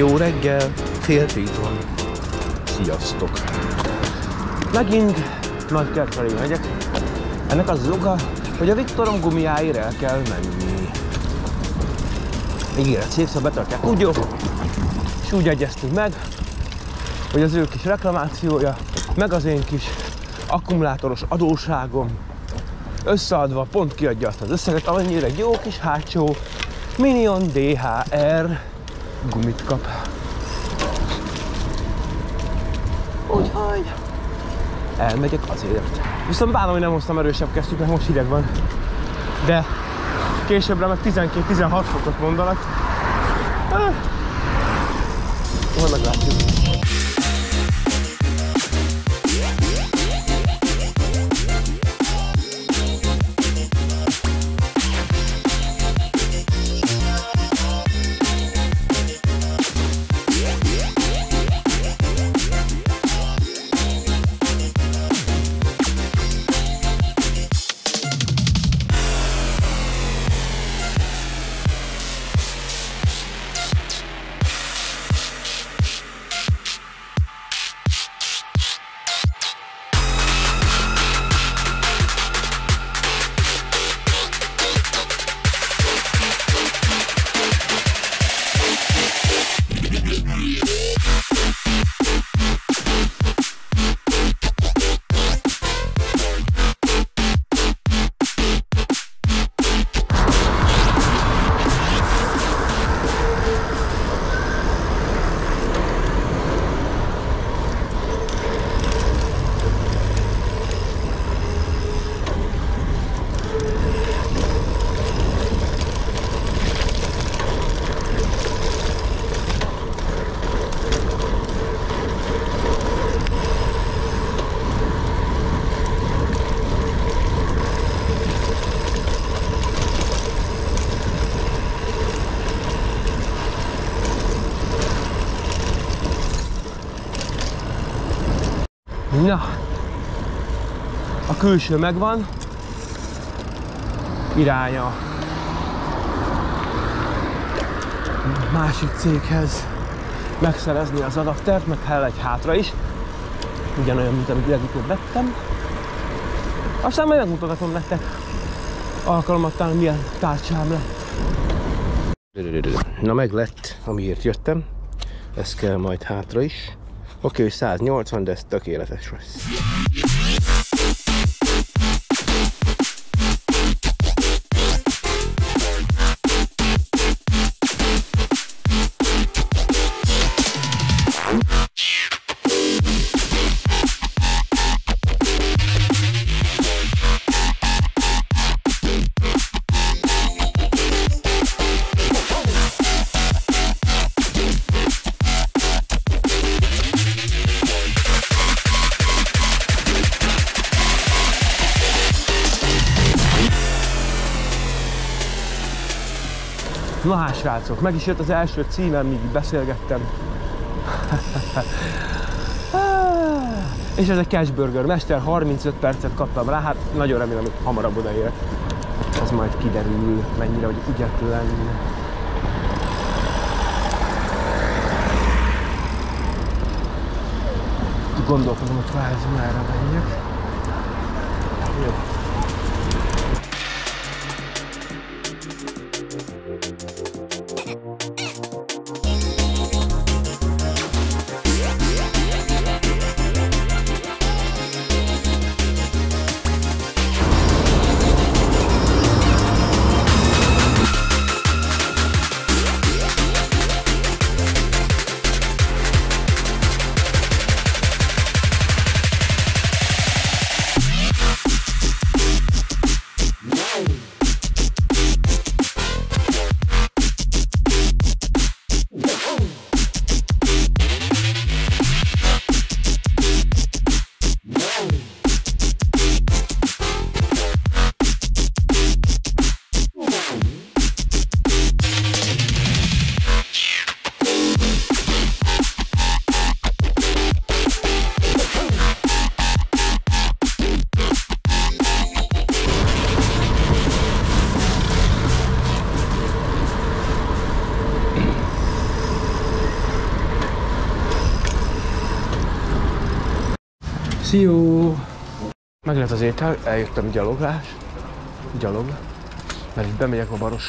Jó reggel, fél 10 van. Sziasztok! Megint Nagykert felé megyek. Ennek az oka, hogy a Viktorom gumiáért el kell menni. Ígéret szép, szóval betartják, úgy jó. És úgy egyeztünk meg, hogy az ő kis reklamációja, meg az én kis akkumulátoros adósságom összeadva pont kiadja azt az összeget, amennyire egy jó kis hátsó Minion DHR gumit kap. Úgyhogy elmegyek azért. Viszont bánom, hogy nem hoztam erősebb kesztyűt, mert most hideg van. De későbbre meg 12-16 fokot mondanak. Majd meglátjuk. Na, a külső megvan, irány a másik céghez megszerezni az adaptert, meg kell egy hátra is, ugyanolyan, mint amit legutóbb vettem. Aztán majd megmutatom nektek alkalmattán, milyen tárcsám lett. Na, meg lett, amiért jöttem, ez kell majd hátra is. Oké, 180, de ez tökéletes lesz. Na hát srácok, meg is jött az első címem, míg beszélgettem. És ez egy cash burger, mester, 35 percet kaptam rá, hát nagyon remélem, hogy hamarabb odaérek. Ez majd kiderül, mennyire vagy ügyetlen. Gondolkozom, hogy kvázi merre menjek. Jó. Szió! Meg lett az étel, eljöttem gyalog, mert itt bemegyek a Baros,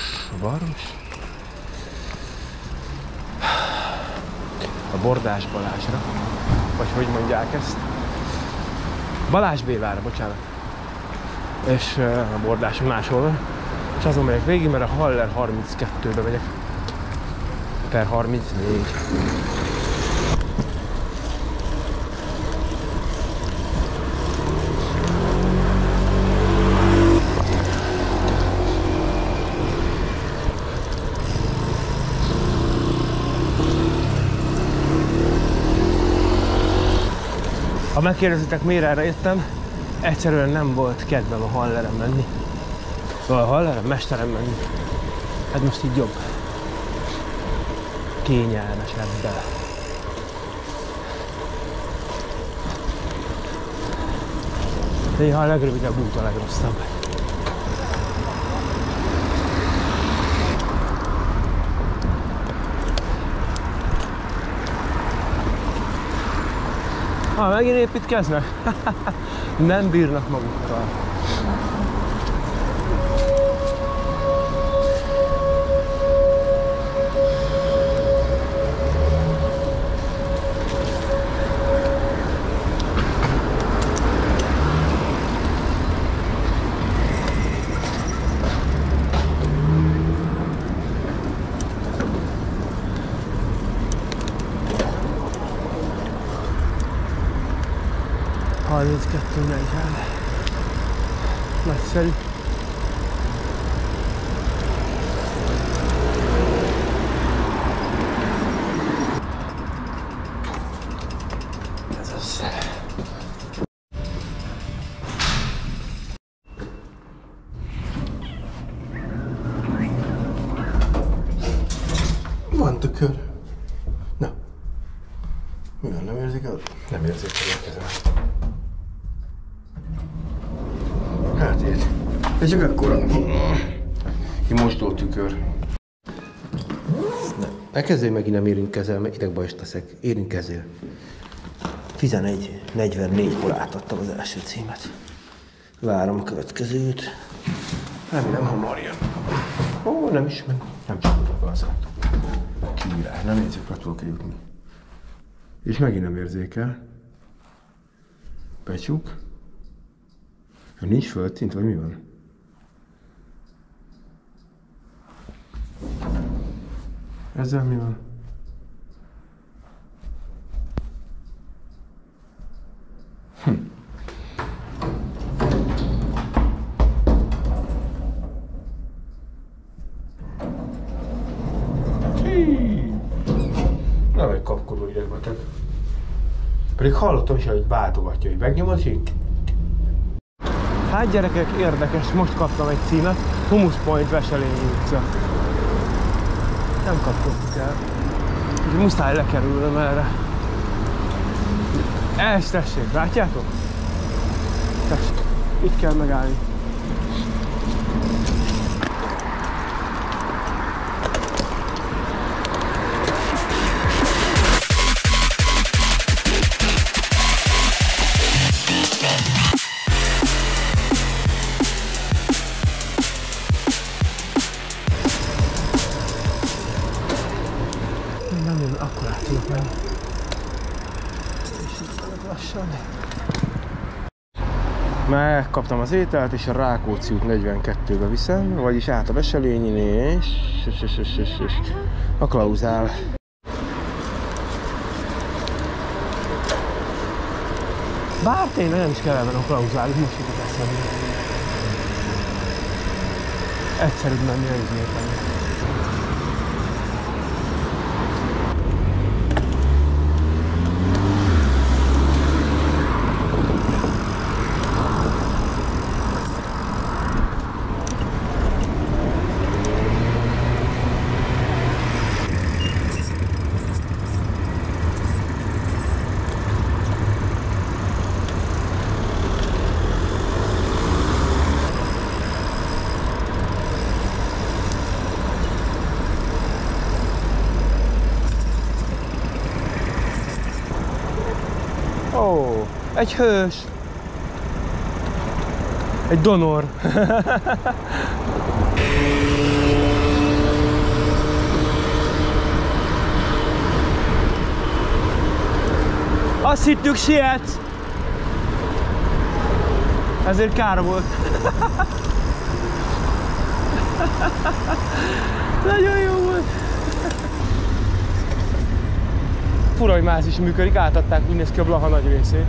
a Bordás Balázsra, vagy hogy mondják ezt? Balázs Bévára, bocsánat. És a Bordáson máshol van. És azon megyek végig, mert a Haller 32-be megyek. Per 34. Ha megkérdezitek, miért erre jöttem, egyszerűen nem volt kedvem a Halleren menni. Szóval a Halleren, Mesteren menni. Hát most így jobb. Kényelmesebb. Néha a legrövidebb út a legrosszabb. Megint építkeznek? Nem bírnak magukkal. Nagyszerű. Ez az. Van tükör. Na. Mi van, nem érzik el? Nem érzik el a kezem. Hát így. Ez csak akkora kimostó tükör. Ne kezdjél megint nem érintkezel, mert idegbajst teszek. Érintkezzél. 11:44-kor átadtam az első címet. Várom a következőt. Remélem hamar jön. Ó, nem is meg. Nem csak tudok az át. Király, nem érzik, le tudok jutni. És megint nem érzékel. Becsuk. Nincs földszint, vagy mi van? Ezzel mi van? Nem egy kapkodó idegbeteg. Pedig hallottam is, hogy váltogatja, hogy megnyomod, és így... Hát gyerekek, érdekes, most kaptam egy címet, Humus Point, Veselényi utca. Nem kapkodtuk el. Úgyhogy muszáj lekerülnöm erre. Ezt tessék, látjátok? Tessék, itt kell megállni. Megkaptam az ételt, és a Rákóczi út 42-be viszem, vagyis át a Veselényin, és a Klauzál. Bár tényleg nem is kell elmenni a Klauzálig, most jutott eszembe. Egyszerűbb menni a izmétlenül. Ó, Egy hős. Egy donor. Azt hittük, sietsz. Ezért kár volt. Nagyon jó volt. Fura, hogy más is működik, átadták, úgy néz ki a Blaha nagy részét.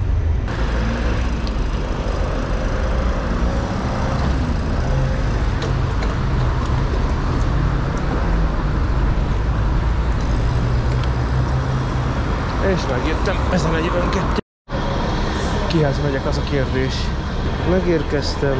És megjöttem ezen egy önket. Kihez megyek, az a kérdés. Megérkeztem.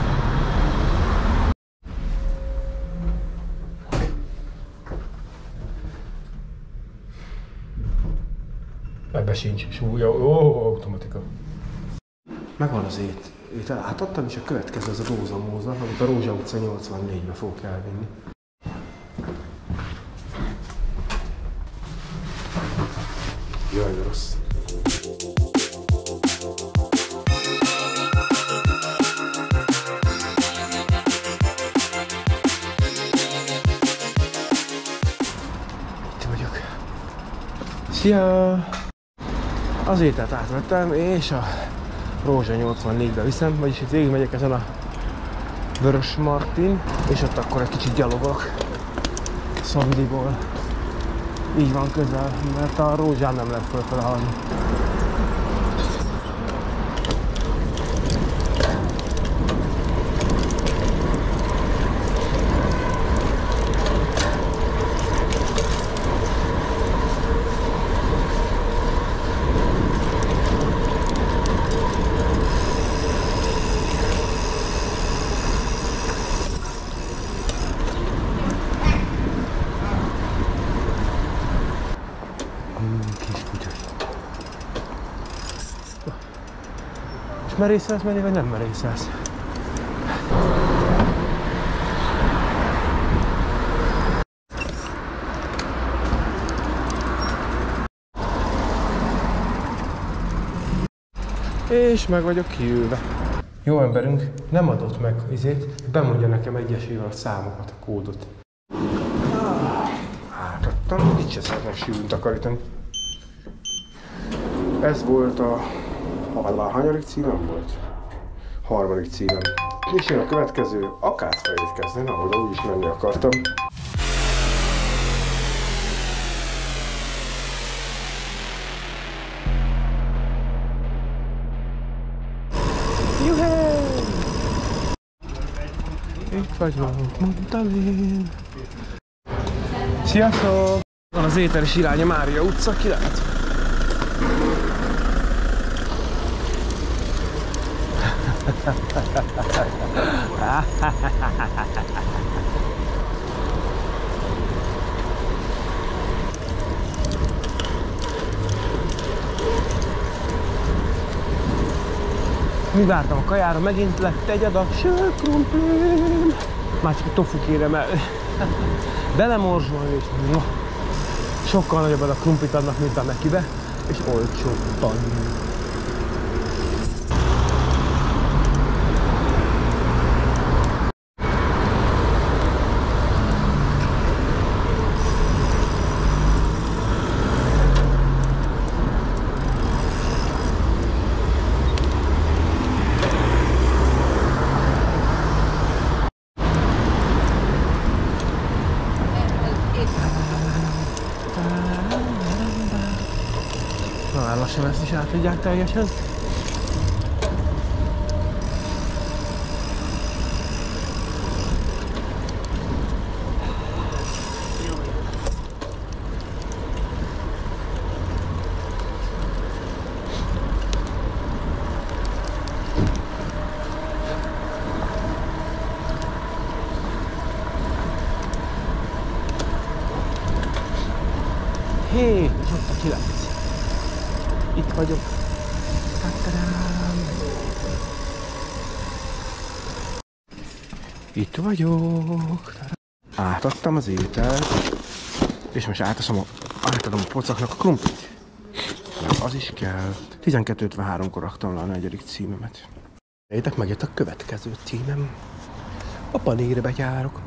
Ebbe sincs súlya. Ó, automatika. Megvan az étel. Átadtam, és a következő az a Rózamóza, amit a Rózsa utca 84-be fogok elvinni. Jaj, de rossz. Itt vagyok. Szia! Az ételt átvettem, és a Rózsa 84-be viszem, vagyis itt végig megyek ezen a Vörös Martin, és ott akkor egy kicsit gyalogolok Szandiból. Így van közel, mert a Rózsán nem lehet fölfele haladni. Merészelsz menni, vagy nem merészelsz? És meg vagyok kiülve. Jó emberünk nem adott meg izét, bemondja nekem egyesével a számokat, a kódot. Átadtam, itt se szeretném sűrűn takarítani. Ez volt a... hanyadik címem volt? Harmadik címem. És jön a következő, Akátfehérre kezdeni, ahol úgy is menni akartam. Juhé! Itt vagyok, mondtam én. Sziasztok! Van az étel is iránya Mária utca, ki lehet? Mi vártam a kajára, megint lett egy adag sörkrumplim. Már csak a tofu kérem el. Belemorzsolni és sokkal nagyobb adag krumplit adnak, mint a Mekibe, és olcsóbban. Lassan ezt is átadják teljesen. Hé, és ott a 9. Itt vagyok. Itt vagyok. Átadtam az ételt, és most átadom a pocaknak a krumplit. Az is kell. 12:53-kor raktam le a 4. címemet. Értek, megjött a következő címem. A Panérbe járok.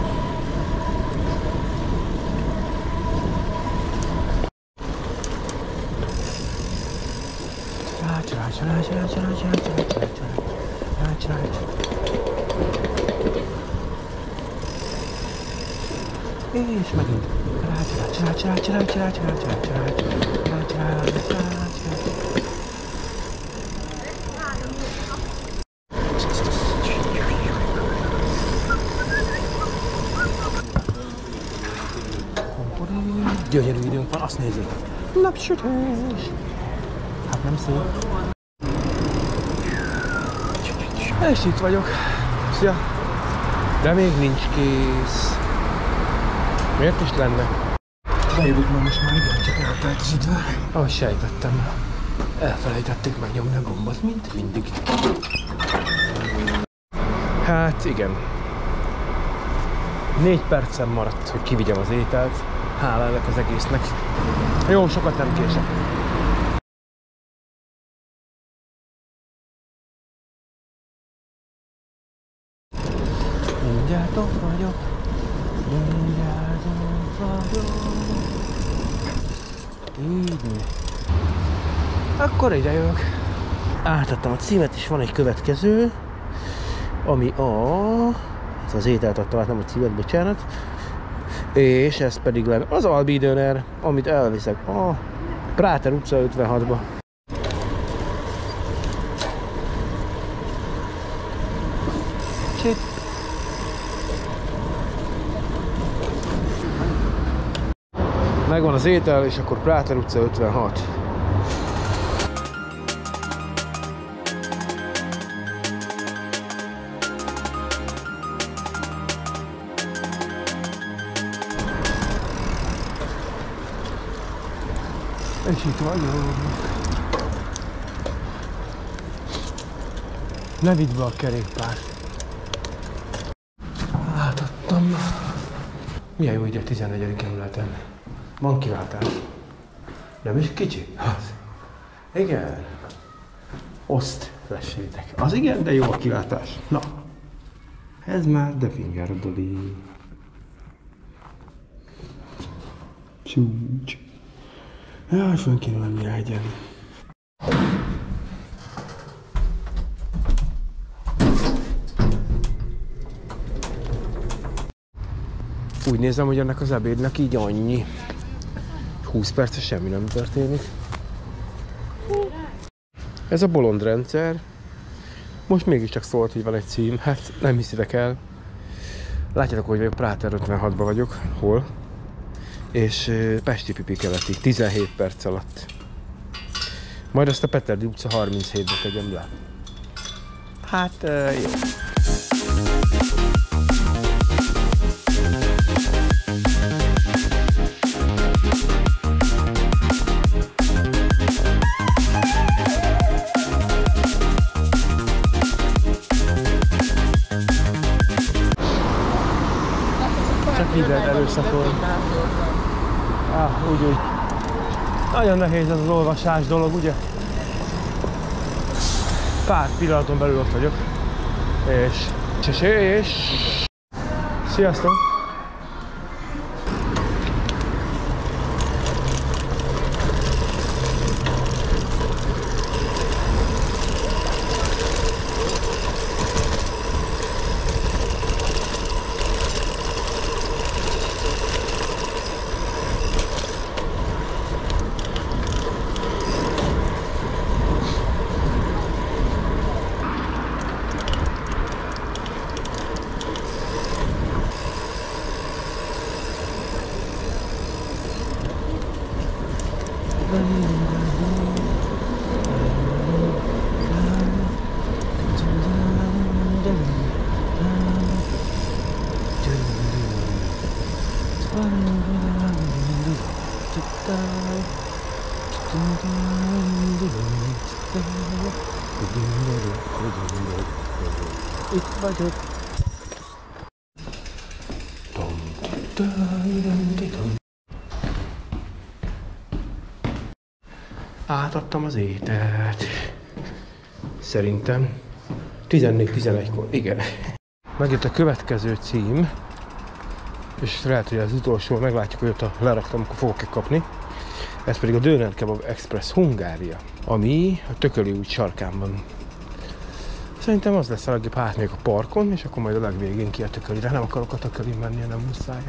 És megint. Gyönyörű időnk van, azt nézzük. Napsütés! Hát nem szép. És itt vagyok. Szia! De még nincs kész. Miért is lenne? Bejövök ma most már igen, csak eltelt az idő. Ahogy sejtettem, elfelejtették megnyomni a gombot, mint mindig. Hát igen. 4 percem maradt, hogy kivigyem az ételt. Hála ennek az egésznek. Jó, sokat nem kések. Mindjárt ott vagyok. Mindjárt ott vagyok. Így. Akkor ide jövök. Átadtam a címet, és van egy következő, ami az ételt adtam át, nem a címet, bocsánat. És ez pedig lenne az Albi Döner, amit elviszek a Práter utca 56-ba. Csip. Megvan az étel, és akkor Práter utca 56. És itt vagyok. Ne vidd be a kerékpárt. Átadtam. Milyen jó ide a 14. emeleten. Van kilátás. Nem is kicsi? Az. Igen. Oszt lessétek. Az igen, de jó a kilátás. Na. Ez már de fingárdoli. Csúcs. Jaj, fönn kéne lenni rá egyenlő. Úgy nézem, hogy ennek az ebédnek így annyi. 20 perc semmi nem történik. Ez a bolond rendszer. Most mégiscsak szólt, hogy van egy cím. Hát nem hiszitek el. Látjátok, hogy vagyok, Práter 56-ban vagyok. Hol? És Pesti Pipi keleti, 17 perc alatt. Majd azt a Peterdi utca 37-be tegyem le. Hát jó. Csak így lehet erőszakolni. Úgy. Nagyon nehéz ez az olvasás dolog, ugye? Pár pillanaton belül ott vagyok. És... Sziasztok! Itt vagyok. Átadtam az ételt. Szerintem 14-11-kor, igen. Megjött a következő cím, és lehet, hogy az utolsó, meglátjuk, hogy ott leraktam, akkor fogok-e kapni. Ez pedig a Döner Kebab Express Hungária, ami a Tököli út sarkán van. Szerintem az lesz a legjobb, hát még a parkon, és akkor majd a legvégén ki a Tökölire. Nem akarok a Tökölin menni, nem muszáj.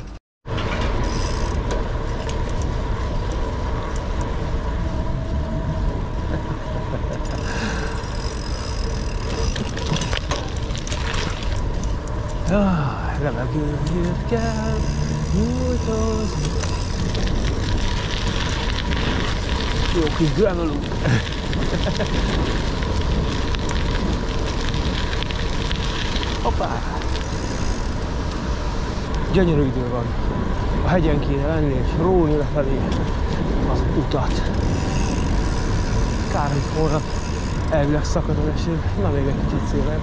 Levegőt kell nyújtozni. Jó kis granulunk. Hoppá! Gyönyörű idő van. A hegyen kéne lenni és róni lefelé az utat. Kár, hogy holnap elvileg szakad az eső. Na, még egy kicsit szépen.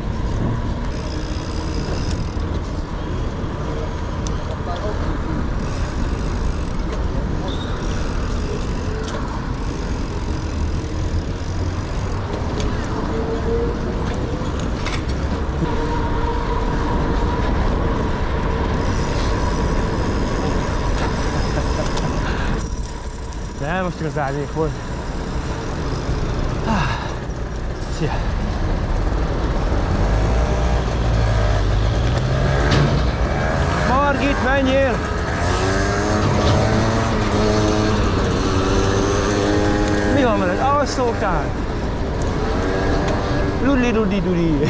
Nem, most csak az árnyék volt. Szia! Margit, menjél! Mi van veled? Alszoltál? Ludi.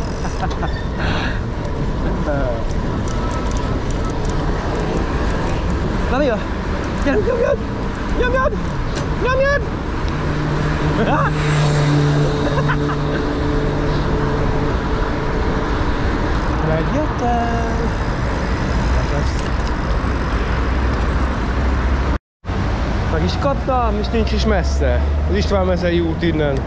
Na mi van? Nyomjad! Megjöttem! Meg is kaptam, és nincs is messze. Az István mezei út innen.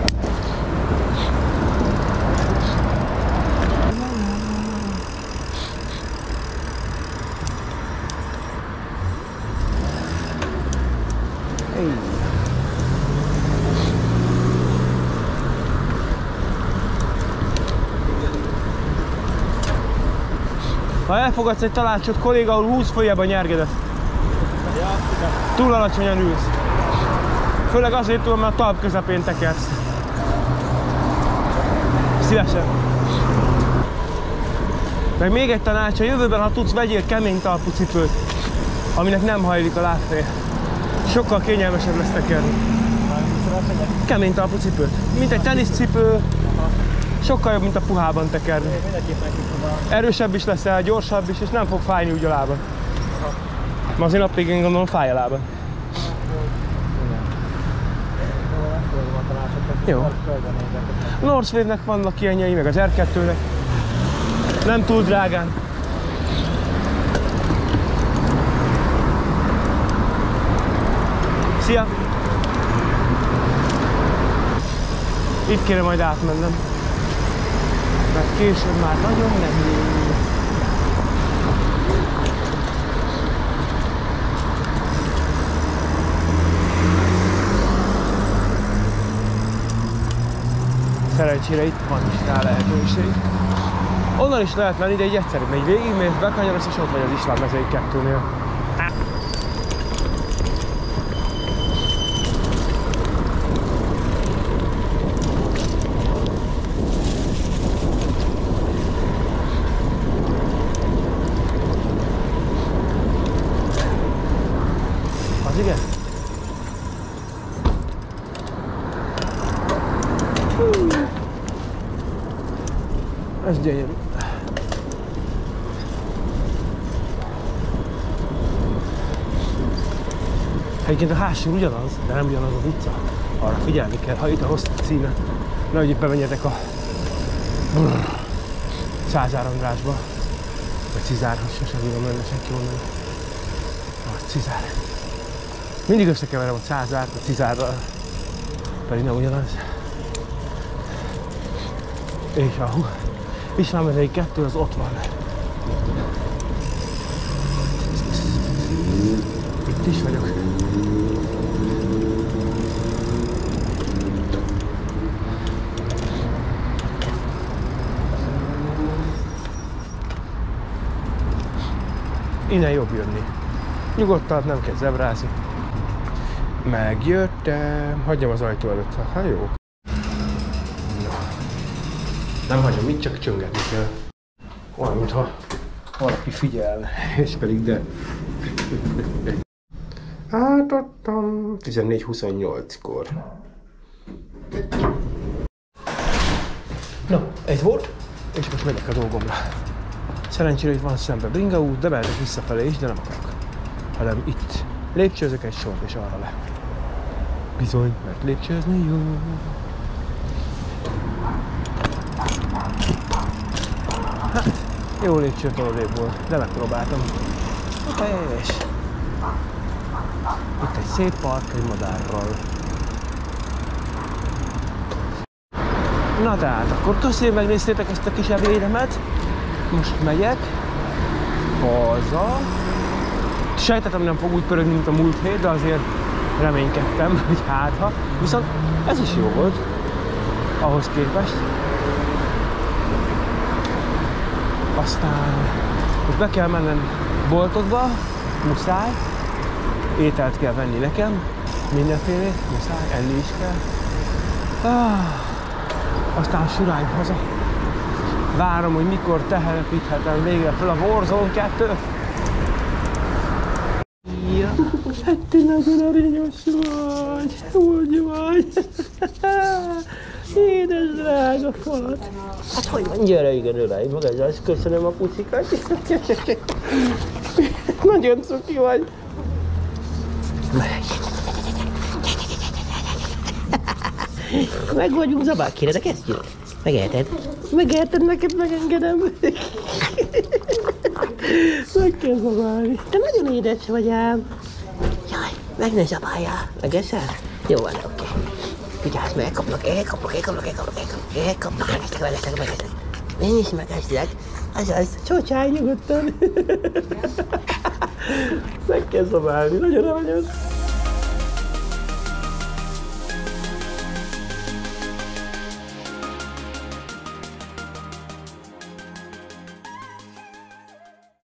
Ha elfogadsz egy tanácsot, kolléga, ahol 20 följebb a nyergedet. Túl alacsonyan ülsz. Főleg azért tudom, mert a talp közepén tekersz. Szívesen. Meg még egy tanács, a jövőben, ha tudsz, vegyél kemény talpú cipőt, aminek nem hajlik a lábfél. Sokkal kényelmesebb lesz tekerni. Kemény talpú cipőt. Mint egy teniszcipő. Sokkal jobb, mint a puhában tekerni. Erősebb is leszel, gyorsabb is, és nem fog fájni úgy a lábad. Ma azért napig én gondolom fáj a lábad. Jó. A Northwave-nek vannak ilyenjei, meg az R2-nek. Nem túl drágán. Szia! Itt kéne majd átmennem. Mert később már nagyon nehéz. Szerencsére itt van is rá lehetőség. Onnan is lehet menni, de így egyszerűbb megy végig, mert bekanyarodsz, és ott vagy az István mezei 2-nél. Az igen? Ez gyönyörű. Egyébként a hátsó ugyanaz, de nem ugyanaz az utca. Arra figyelni kell, ha itt a rossz színe. Nehogy itt bemenjetek a Cázár Andrásba. Vagy Cizárhoz, sosem tudom menne senki mondani. Cizár. Mindig összekeverem a Cázárt a Cizárral. Pedig nem ugyanaz. És a István mezei 2 az ott van. Itt is vagyok. Innen jobb jönni. Nyugodtan, nem kell zebrázni. Megjöttem. Hagyjam az ajtó előtt. Hát jó. No. Nem hagyom, mit csak csöngetni kell. Olyan, mintha valaki figyel. És pedig de. Átadtam 14:28-kor. Na, ez volt, és most megyek a dolgomra. Szerencsére, hogy van szembe bringa út, de mehetek visszafelé is, de nem akarok. Hanem itt lépcsőzök egy sort, és arra le. Bizony, mert lépcsőzni jó. Hát, jó lépcsőtolódébb volt, de megpróbáltam. És itt egy szép park, egy madárral. Na tehát, akkor köszönöm, megnéztétek ezt a kis ebédemet. Most megyek haza. Sejtettem, nem fog úgy pörögni, mint a múlt hét, de azért reménykedtem, hogy hátha. Viszont ez is jó volt, ahhoz képest. Aztán most be kell mennem boltokba, muszáj. Ételt kell venni nekem, mindenfélét, muszáj, enni is kell. Aztán surány haza. Várom, hogy mikor telepíthetem végre fel a Warzone 2-t. Ja, hát te nagyon aranyos vagy, úgy vagy. Édes drága falat. Hát hogy van, gyere, igen, ölelj meg, ezzel köszönöm a puszikat. Nagyon cuki vagy. Meg vagyunk zabál, kéred a kesztyűt? Megeheted? Megeheted, neked megengedem. Meg kell zabálni. Te nagyon édes vagy ám. Jaj, meg ne zabáljál. Megeszel? Jó van, oké. Vigyázz meg, kaplak, megeszek. Én is megeszlek. Azaz, csócsáj nyugodtan. Meg kell zabálni, nagyon aranyos.